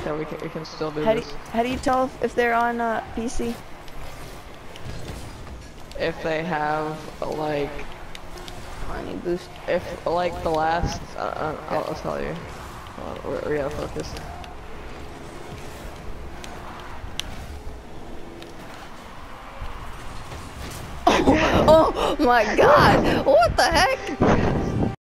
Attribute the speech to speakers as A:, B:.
A: so we can still do
B: How do
A: this.
B: how do you tell if they're on PC?
A: If they have like,
B: I need boost.
A: if like the last, I'll tell you. Hold on, we gotta focus.
B: Oh my god! What the heck?